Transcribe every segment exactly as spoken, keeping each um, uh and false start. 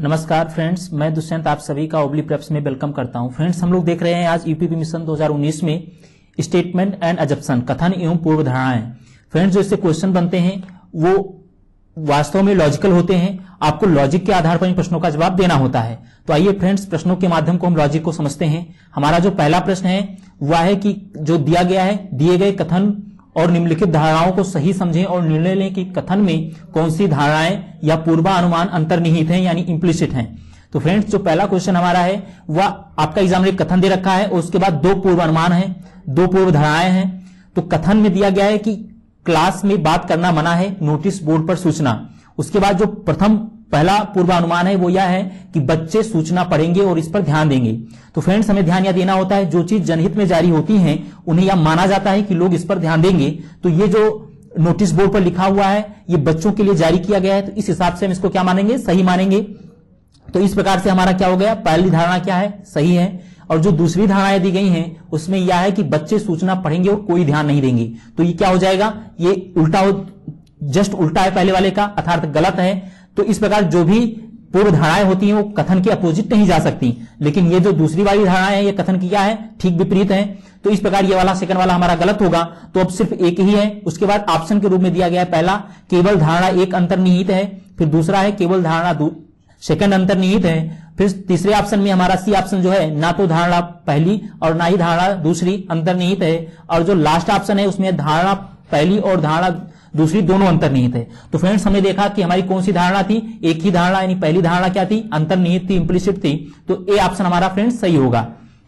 नमस्कार फ्रेंड्स, मैं दुष्यंत आप सभी का ओबली प्रेप्स में वेलकम करता हूं। फ्रेंड्स, हम लोग देख रहे हैं आज यूपीपी मिशन दो हज़ार उन्नीस में स्टेटमेंट एंड अजप्शन, कथन एवं पूर्व धारणाएं। फ्रेंड्स, जो इससे क्वेश्चन बनते हैं वो वास्तव में लॉजिकल होते हैं। आपको लॉजिक के आधार पर इन प्रश्नों का जवाब देना होता है। तो आइए फ्रेंड्स, प्रश्नों के माध्यम को हम लॉजिक को समझते हैं। हमारा जो पहला प्रश्न है वह है कि जो दिया गया है, दिए गए कथन और निम्नलिखित धारणाओं को सही समझें और निर्णय लें कि कथन में कौन सी धारणाएं या पूर्वानुमान अंतर्निहित हैं यानी इम्प्लिसिट हैं। तो फ्रेंड्स, जो पहला क्वेश्चन हमारा है वह आपका एग्जाम में कथन दे रखा है और उसके बाद दो पूर्वानुमान है, दो पूर्व धारणाएं हैं। तो कथन में दिया गया है कि क्लास में बात करना मना है, नोटिस बोर्ड पर सूचना। उसके बाद जो प्रथम पहला पूर्वानुमान है वो यह है कि बच्चे सूचना पढ़ेंगे और इस पर ध्यान देंगे। तो फ्रेंड्स, हमें ध्यान यह देना होता है जो चीज जनहित में जारी होती हैं उन्हें यह माना जाता है कि लोग इस पर ध्यान देंगे। तो ये जो नोटिस बोर्ड पर लिखा हुआ है ये बच्चों के लिए जारी किया गया है, तो इस हिसाब से हम इसको क्या मानेंगे, सही मानेंगे। तो इस प्रकार से हमारा क्या हो गया, पहली धारणा क्या है, सही है। और जो दूसरी धारणाएं दी गई हैं उसमें यह है कि बच्चे सूचना पढ़ेंगे और कोई ध्यान नहीं देंगे। तो ये क्या हो जाएगा, ये उल्टा हो, जस्ट उल्टा है पहले वाले का, अर्थात गलत है। तो इस प्रकार जो भी पूर्व धारणाएं होती हैं वो कथन के अपोजिट नहीं जा सकती, लेकिन ये जो दूसरी वाली धारणाएं हैं ये कथन की क्या है, ठीक विपरीत है। तो इस प्रकार ये वाला सेकंड वाला हमारा गलत होगा। तो अब सिर्फ एक ही है। उसके बाद ऑप्शन के रूप में दिया गया है, पहला केवल धारणा एक अंतर्निहित है, फिर दूसरा है केवल धारणा सेकंड अंतर्निहित है, फिर तीसरे ऑप्शन में हमारा सी ऑप्शन जो है ना तो धारणा पहली और ना ही धारणा दूसरी अंतर्निहित है, और जो लास्ट ऑप्शन है उसमें धारणा पहली और धारणा दूसरी दोनों अंतर्निहित है। तो फ्रेंड्स, हमने देखा कि हमारी कौन सी धारणा थी, एक ही धारणा, यानी पहली धारणा क्या थी, अंतर्निहित थी, इंप्लिसिट थी। तो ए ऑप्शन हमारा फ्रेंड्स सही होगा।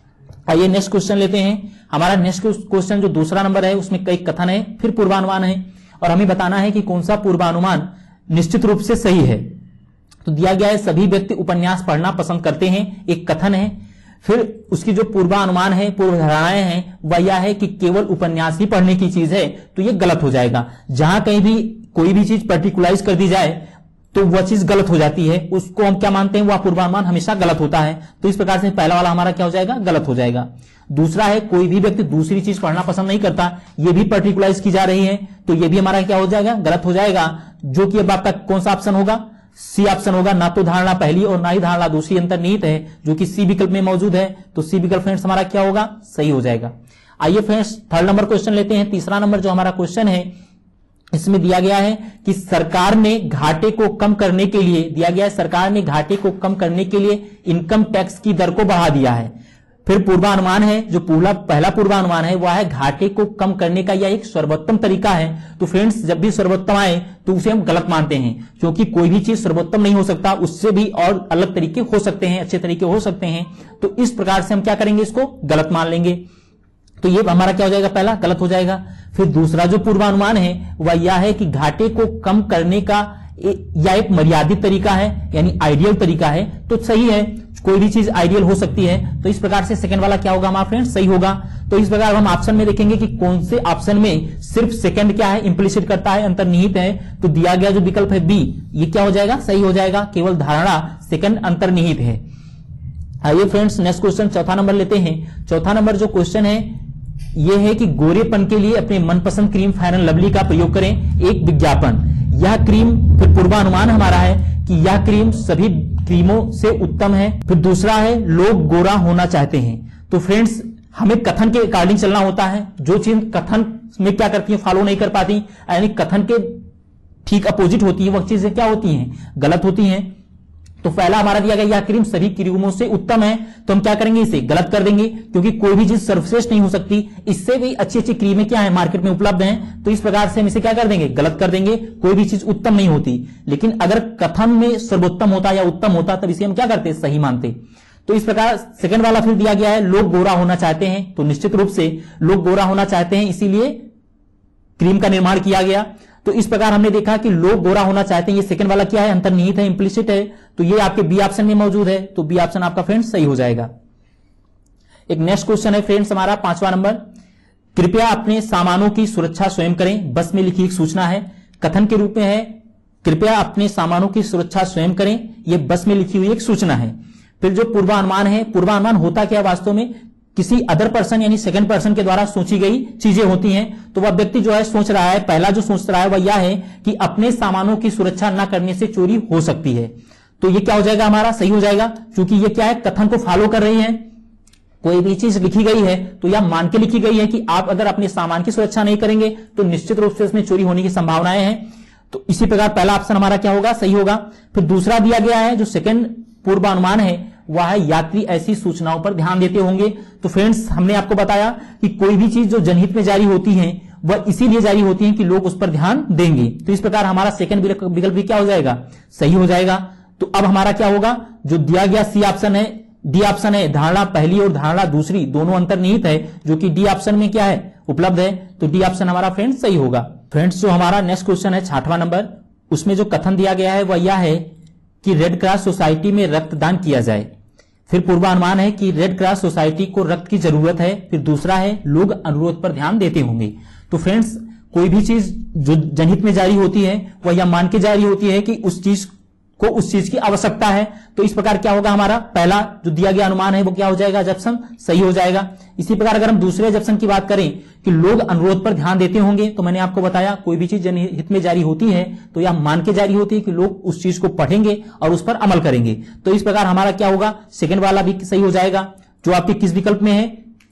आइए नेक्स्ट क्वेश्चन लेते हैं। हमारा नेक्स्ट क्वेश्चन जो दूसरा नंबर है उसमें कई कथन है फिर पूर्वानुमान है और हमें बताना है कि कौन सा पूर्वानुमान निश्चित रूप से सही है। तो दिया गया है सभी व्यक्ति उपन्यास पढ़ना पसंद करते हैं, एक कथन है। फिर उसकी जो पूर्वानुमान है, पूर्व धारणाएं हैं, वह यह है कि केवल उपन्यास ही पढ़ने की चीज है, तो यह गलत हो जाएगा। जहां कहीं भी कोई भी चीज पर्टिकुलराइज कर दी जाए तो वह चीज गलत हो जाती है, उसको हम क्या मानते हैं, वह पूर्वानुमान हमेशा गलत होता है। तो इस प्रकार से पहला वाला हमारा क्या हो जाएगा, गलत हो जाएगा। दूसरा है कोई भी व्यक्ति दूसरी चीज पढ़ना पसंद नहीं करता, यह भी पर्टिकुलराइज की जा रही है, तो यह भी हमारा क्या हो जाएगा, गलत हो जाएगा। जो कि अब आपका कौन सा ऑप्शन होगा, सी ऑप्शन होगा, ना तो धारणा पहली और ना ही धारणा दूसरी अंतर्निहित है, जो कि सी विकल्प में मौजूद है। तो सी विकल्प फ्रेंड्स हमारा क्या होगा, सही हो जाएगा। आइए फ्रेंड्स थर्ड नंबर क्वेश्चन लेते हैं। तीसरा नंबर जो हमारा क्वेश्चन है इसमें दिया गया है कि सरकार ने घाटे को कम करने के लिए दिया गया है सरकार ने घाटे को कम करने के लिए इनकम टैक्स की दर को बढ़ा दिया है। फिर पूर्वानुमान है, जो पूरा पहला पूर्वानुमान है वह है घाटे को कम करने का यह एक सर्वोत्तम तरीका है। तो फ्रेंड्स, जब भी सर्वोत्तम आए तो उसे हम गलत मानते हैं, क्योंकि कोई भी चीज सर्वोत्तम नहीं हो सकता, उससे भी और अलग तरीके हो सकते हैं, अच्छे तरीके हो सकते हैं। तो इस प्रकार से हम क्या करेंगे, इसको गलत मान लेंगे। तो ये हमारा क्या हो जाएगा, पहला गलत हो जाएगा। फिर दूसरा जो पूर्वानुमान है वह यह है कि घाटे को कम करने का यह एक मर्यादित तरीका है, यानी आइडियल तरीका है। तो सही है, कोई भी चीज आइडियल हो सकती है। तो इस प्रकार से सेकंड वाला क्या होगा हमारा फ्रेंड्स, सही होगा। तो इस प्रकार हम ऑप्शन में देखेंगे कि कौन से ऑप्शन में सिर्फ सेकंड क्या है, इंप्लिसिट करता है, अंतर्निहित है। तो दिया गया जो विकल्प है बी, ये क्या हो जाएगा, सही हो जाएगा, केवल धारणा सेकंड अंतर्निहित है। आइए फ्रेंड्स नेक्स्ट क्वेश्चन चौथा नंबर लेते हैं। चौथा नंबर जो क्वेश्चन है यह है कि गोरेपन के लिए अपने मनपसंद क्रीम फेयर एंड लवली का प्रयोग करें, एक विज्ञापन। यह क्रीम, फिर पूर्वानुमान हमारा है कि यह क्रीम सभी क्रीमों से उत्तम है। फिर दूसरा है लोग गोरा होना चाहते हैं। तो फ्रेंड्स, हमें कथन के अकॉर्डिंग चलना होता है। जो चीज कथन में क्या करती है, फॉलो नहीं कर पाती, यानी कथन के ठीक अपोजिट होती है, वह चीजें क्या होती हैं, गलत होती हैं। तो पहला हमारा दिया गया यह क्रीम सभी क्रीमों से उत्तम है, तो हम क्या करेंगे, इसे गलत कर देंगे, क्योंकि कोई भी चीज सर्वश्रेष्ठ नहीं हो सकती। इससे भी अच्छी अच्छी क्रीमें क्या है, मार्केट में उपलब्ध हैं। तो इस प्रकार से हम इसे क्या कर देंगे, गलत कर देंगे। कोई भी चीज उत्तम नहीं होती, लेकिन अगर कथन में सर्वोत्तम होता या उत्तम होता तब इसे हम क्या करते, सही मानते। तो इस प्रकार सेकंड वाला फिर दिया गया है लोग गोरा होना चाहते हैं। तो निश्चित रूप से लोग गोरा होना चाहते हैं, इसीलिए क्रीम का निर्माण किया गया। तो इस प्रकार हमने देखा कि लोग गोरा होना चाहते हैं, ये सेकंड वाला क्या है, अंतर्निहित है, इंप्लिसिट है। तो ये आपके बी ऑप्शन में मौजूद है, तो बी ऑप्शन आपका फ्रेंड्स सही हो जाएगा। एक नेक्स्ट क्वेश्चन है फ्रेंड्स हमारा पांचवा नंबर, कृपया अपने सामानों की सुरक्षा स्वयं करें, बस में लिखी एक सूचना है। कथन के रूप में है कृपया अपने सामानों की सुरक्षा स्वयं करें, यह बस में लिखी हुई एक सूचना है। फिर जो पूर्वानुमान है, पूर्वानुमान होता क्या वास्तव में, किसी अदर पर्सन यानी सेकंड पर्सन के द्वारा सोची गई चीजें होती हैं। तो वह व्यक्ति जो है सोच रहा है, पहला जो सोच रहा है वह यह है कि अपने सामानों की सुरक्षा न करने से चोरी हो सकती है। तो ये क्या हो जाएगा हमारा, सही हो जाएगा, क्योंकि ये क्या है, कथन को फॉलो कर रही है। कोई भी चीज लिखी गई है तो यह मान के लिखी गई है कि आप अगर अपने सामान की सुरक्षा नहीं करेंगे तो निश्चित रूप से इसमें चोरी होने की संभावनाएं हैं। तो इसी प्रकार पहला ऑप्शन हमारा क्या होगा, सही होगा। फिर दूसरा दिया गया है जो सेकंड पूर्वानुमान है वह है यात्री ऐसी सूचनाओं पर ध्यान देते होंगे। तो फ्रेंड्स हमने आपको बताया कि कोई भी चीज जो जनहित में जारी होती है वह इसीलिए जारी होती है कि लोग उस पर ध्यान देंगे। तो इस प्रकार हमारा सेकंड विकल्प भी क्या हो जाएगा, सही हो जाएगा। तो अब हमारा क्या होगा, जो दिया गया सी ऑप्शन है, डी ऑप्शन है, धारणा पहली और धारणा दूसरी दोनों अंतर्निहित है, जो कि डी ऑप्शन में क्या है, उपलब्ध है। तो डी ऑप्शन हमारा फ्रेंड्स सही होगा। फ्रेंड्स जो हमारा नेक्स्ट क्वेश्चन है छठवां नंबर, उसमें जो कथन दिया गया है वह यह है कि रेड क्रॉस सोसाइटी में रक्तदान किया जाए। फिर पूर्वानुमान है कि रेड क्रॉस सोसाइटी को रक्त की जरूरत है। फिर दूसरा है लोग अनुरोध पर ध्यान देते होंगे। तो फ्रेंड्स कोई भी चीज जो जनहित में जारी होती है वह यह मान के जारी होती है कि उस चीज को उस चीज की आवश्यकता है। तो इस प्रकार क्या होगा, हमारा पहला जो दिया गया अनुमान है वो क्या हो जाएगा, जप्सन सही हो जाएगा। इसी प्रकार अगर हम दूसरे जप्सन की बात करें कि लोग अनुरोध पर ध्यान देते होंगे, तो मैंने आपको बताया कोई भी चीज जनहित में जारी होती है तो यह मान के जारी होती है कि लोग उस चीज को पढ़ेंगे और उस पर अमल करेंगे। तो इस प्रकार हमारा क्या होगा, सेकंड वाला भी सही हो जाएगा, जो आपके किस विकल्प में है,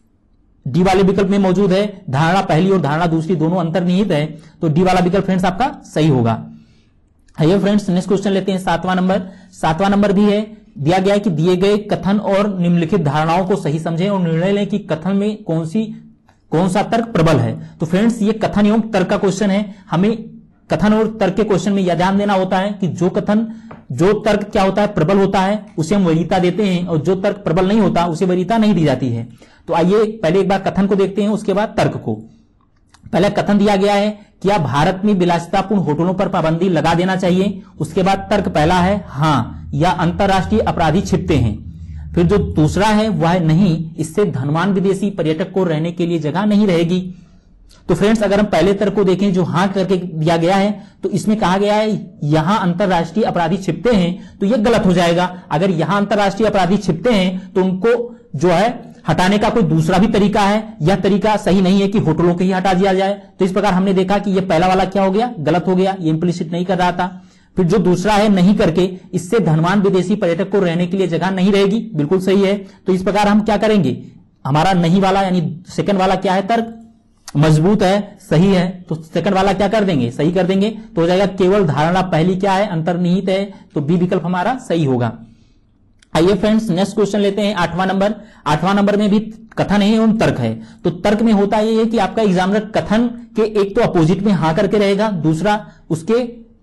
डी वाले विकल्प में मौजूद है। धारणा पहली और धारणा दूसरी दोनों अंतर्निहित है, तो डी वाला विकल्प फ्रेंड्स आपका सही होगा। आइए फ्रेंड्स नेक्स्ट क्वेश्चन लेते हैं सातवां नंबर। सातवां नंबर भी है, दिया गया है कि दिए गए कथन और निम्नलिखित धारणाओं को सही समझें और निर्णय लें कि कथन में कौन सी कौन सा तर्क प्रबल है। तो फ्रेंड्स ये कथन एवं तर्क का क्वेश्चन है। हमें कथन और तर्क के क्वेश्चन में यह ध्यान देना होता है कि जो कथन जो तर्क क्या होता है, प्रबल होता है, उसे हम वरीयता देते हैं, और जो तर्क प्रबल नहीं होता उसे वरीयता नहीं दी जाती है। तो आइए पहले एक बार कथन को देखते हैं, उसके बाद तर्क को। पहले कथन दिया गया है क्या भारत में विलासितापूर्ण होटलों पर पाबंदी लगा देना चाहिए। उसके बाद तर्क पहला है हां, या अंतरराष्ट्रीय अपराधी छिपते हैं। फिर जो दूसरा है वह है नहीं, इससे धनवान विदेशी पर्यटक को रहने के लिए जगह नहीं रहेगी। तो फ्रेंड्स अगर हम पहले तर्क को देखें जो हां करके दिया गया है, तो इसमें कहा गया है यहां अंतरराष्ट्रीय अपराधी छिपते हैं, तो यह गलत हो जाएगा। अगर यहां अंतरराष्ट्रीय अपराधी छिपते हैं तो उनको जो है हटाने का कोई दूसरा भी तरीका है, यह तरीका सही नहीं है कि होटलों के ही हटा दिया जाए। तो इस प्रकार हमने देखा कि यह पहला वाला क्या हो गया, गलत हो गया, ये इंप्लिसिट नहीं कर रहा था। फिर जो दूसरा है नहीं करके, इससे धनवान विदेशी पर्यटक को रहने के लिए जगह नहीं रहेगी, बिल्कुल सही है। तो इस प्रकार हम क्या करेंगे, हमारा नहीं वाला यानी सेकंड वाला क्या है, तर्क मजबूत है, सही है, तो सेकंड वाला क्या कर देंगे, सही कर देंगे। तो हो जाएगा केवल धारणा पहली क्या है, अंतर्निहित है, तो बी विकल्प हमारा सही होगा। आइए फ्रेंड्स नेक्स्ट क्वेश्चन लेते हैं आठवां नंबर। आठवां नंबर में भी कथन है एवं तर्क है। तो तर्क में होता यह है कि आपका एग्जामिनर कथन के एक तो अपोजिट में हां करके रहेगा, दूसरा उसके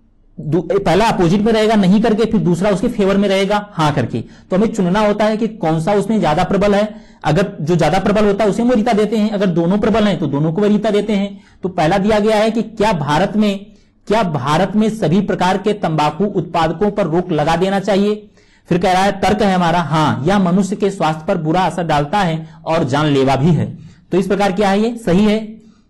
पहला अपोजिट में रहेगा नहीं करके, फिर दूसरा उसके फेवर में रहेगा हां करके। तो हमें चुनना होता है कि कौन सा उसमें ज्यादा प्रबल है। अगर जो ज्यादा प्रबल होता है उसे हम वरीयता देते हैं, अगर दोनों प्रबल हैं तो दोनों को वरीयता देते हैं। तो पहला दिया गया है कि क्या भारत में क्या भारत में सभी प्रकार के तंबाकू उत्पादकों पर रोक लगा देना चाहिए। फिर कह रहा है तर्क है हमारा हां, यह मनुष्य के स्वास्थ्य पर बुरा असर डालता है और जानलेवा भी है। तो इस प्रकार क्या है, ये सही है,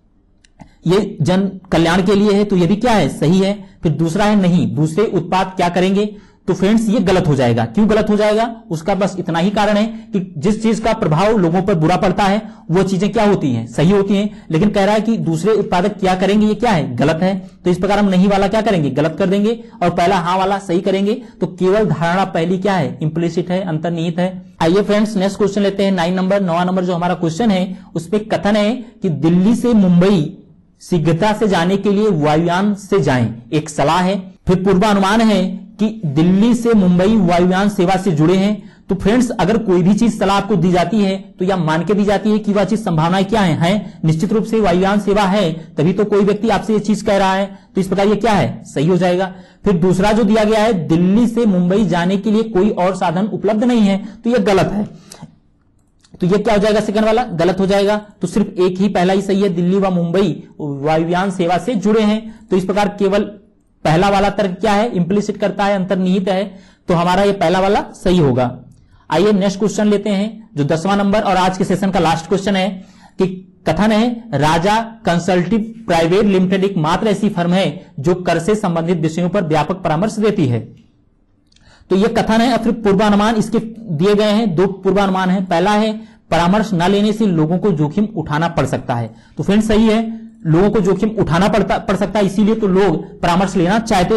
ये जन कल्याण के लिए है, तो ये भी क्या है, सही है। फिर दूसरा है नहीं, दूसरे उत्पाद क्या करेंगे, तो फ्रेंड्स ये गलत हो जाएगा। क्यों गलत हो जाएगा, उसका बस इतना ही कारण है कि जिस चीज का प्रभाव लोगों पर बुरा पड़ता है वो चीजें क्या होती हैं, सही होती हैं। लेकिन कह रहा है कि दूसरे उत्पादक क्या करेंगे, ये क्या है, गलत है। तो इस प्रकार हम नहीं वाला क्या करेंगे, गलत कर देंगे, और पहला हाँ वाला सही करेंगे। तो केवल धारणा पहली क्या है, इंप्लिसिट है, अंतर्निहित है। आइए फ्रेंड्स नेक्स्ट क्वेश्चन लेते हैं नाइन नंबर। नौवां नंबर जो हमारा क्वेश्चन है उसमें कथन है कि दिल्ली से मुंबई शीघ्रता से जाने के लिए वायुयान से जाएं, एक सलाह है। फिर पूर्वानुमान है कि दिल्ली से मुंबई वायुयान सेवा से जुड़े हैं। तो फ्रेंड्स अगर कोई भी चीज सलाह आपको दी जाती है तो यह मान के दी जाती है कि वह चीज संभावनाएं क्या है, है निश्चित रूप से वायुयान सेवा है, तभी तो कोई व्यक्ति आपसे ये चीज कह रहा है। तो इस प्रकार ये क्या है, सही हो जाएगा। फिर दूसरा जो दिया गया है दिल्ली से मुंबई जाने के लिए कोई और साधन उपलब्ध नहीं है, तो यह गलत है। तो ये क्या हो जाएगा, सेकंड वाला गलत हो जाएगा। तो सिर्फ एक ही पहला ही सही है, दिल्ली व मुंबई वायुयान सेवा से जुड़े हैं। तो इस प्रकार केवल पहला वाला तर्क क्या है, इंप्लिसिट करता है, अंतर्निहित है। तो हमारा ये पहला वाला सही होगा। आइए नेक्स्ट क्वेश्चन लेते हैं जो दसवां नंबर और आज के सेशन का लास्ट क्वेश्चन है कि कथन है राजा कंसल्टिव प्राइवेट लिमिटेड एक मात्र ऐसी फर्म है जो कर से संबंधित विषयों पर व्यापक परामर्श देती है। तो यह कथन है। फिर पूर्वानुमान इसके दिए गए हैं, दो पूर्वानुमान है। पहला है परामर्श न लेने से लोगों को जोखिम उठाना पड़ सकता है। तो फ्रेंड सही है, लोगों को जोखिम उठाना पड़ता पड़ सकता है, इसीलिए तो लोग परामर्श लेना चाहते हैं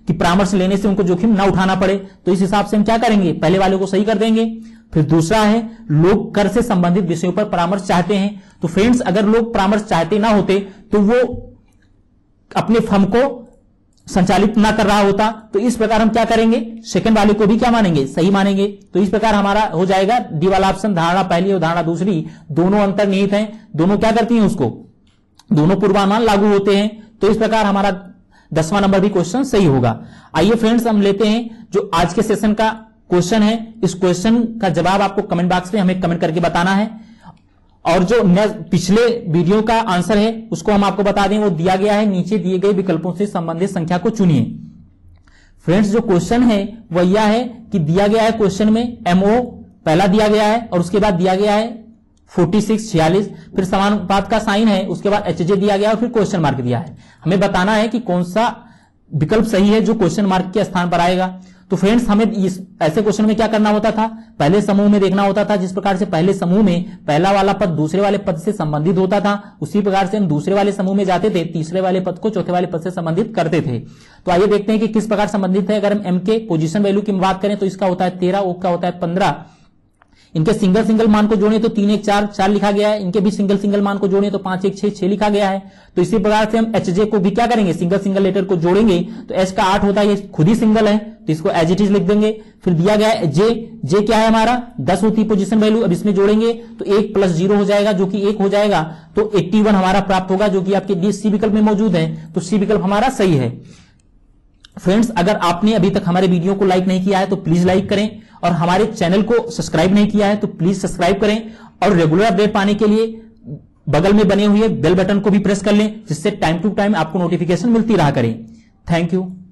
कि परामर्श लेने से उनको जोखिम ना उठाना पड़े, तो इस हिसाब से हम क्या करेंगे, पहले वाले को सही कर देंगे। फिर दूसरा है लोग कर से संबंधित विषयों पर परामर्श चाहते हैं। तो फ्रेंड्स अगर लोग परामर्श चाहते ना होते तो वो अपने फर्म को संचालित ना कर रहा होता, तो इस प्रकार हम क्या करेंगे, सेकंड वाले को भी क्या मानेंगे, सही मानेंगे। तो इस प्रकार हमारा हो जाएगा डी वाला ऑप्शन, धारणा पहली और धारणा दूसरी दोनों अंतर्निहित हैं, दोनों क्या करती हैं उसको, दोनों पूर्वानुमान लागू होते हैं। तो इस प्रकार हमारा दसवां नंबर भी क्वेश्चन सही होगा। आइए फ्रेंड्स हम लेते हैं जो आज के सेशन का क्वेश्चन है। इस क्वेश्चन का जवाब आपको कमेंट बॉक्स में हमें कमेंट करके बताना है, और जो पिछले वीडियो का आंसर है उसको हम आपको बता दें, वो दिया गया है, नीचे दिए गए विकल्पों से संबंधित संख्या को चुनिए। फ्रेंड्स जो क्वेश्चन है वह यह है कि दिया गया है क्वेश्चन में एमओ पहला दिया गया है और उसके बाद दिया गया है छियालीस छियालीस, फिर समानुपात का साइन है, उसके बाद एचजे दिया गया और फिर क्वेश्चन मार्क दिया है। हमें बताना है कि कौन सा विकल्प सही है जो क्वेश्चन मार्क के स्थान पर आएगा। तो फ्रेंड्स हमें इस ऐसे क्वेश्चन में क्या करना होता था, पहले समूह में देखना होता था। जिस प्रकार से पहले समूह में पहला वाला पद दूसरे वाले पद से संबंधित होता था, उसी प्रकार से हम दूसरे वाले समूह में जाते थे, तीसरे वाले पद को चौथे वाले पद से संबंधित करते थे। तो आइए देखते हैं कि किस प्रकार संबंधित है। अगर हम एम के पोजीशन वैल्यू की बात करें तो इसका होता है तेरह, ओ का होता है पंद्रह। इनके सिंगल सिंगल मान को जोड़े तो तीन एक चार चार लिखा गया है, इनके भी सिंगल सिंगल मान को जोड़े तो पांच एक छह छह लिखा गया है। तो इसी प्रकार से हम एच जे को भी क्या करेंगे, सिंगल सिंगल लेटर को जोड़ेंगे तो एच का आठ होता है, ये खुद ही सिंगल है तो इसको एज इट इज लिख देंगे। फिर दिया गया है जे, जे क्या है हमारा दस होती है पोजीशन वैल्यू, अब इसमें जोड़ेंगे तो एक प्लस जीरो हो जाएगा जो कि एक हो जाएगा, तो इक्यासी हमारा प्राप्त होगा जो कि आपके डी सी विकल्प में मौजूद है। तो सी विकल्प हमारा सही है। फ्रेंड्स अगर आपने अभी तक हमारे वीडियो को लाइक नहीं किया है तो प्लीज लाइक करें, और हमारे चैनल को सब्सक्राइब नहीं किया है तो प्लीज सब्सक्राइब करें, और रेगुलर अपडेट पाने के लिए बगल में बने हुए बेल बटन को भी प्रेस कर लें, जिससे टाइम टू टाइम आपको नोटिफिकेशन मिलती रहा करें। Thank you.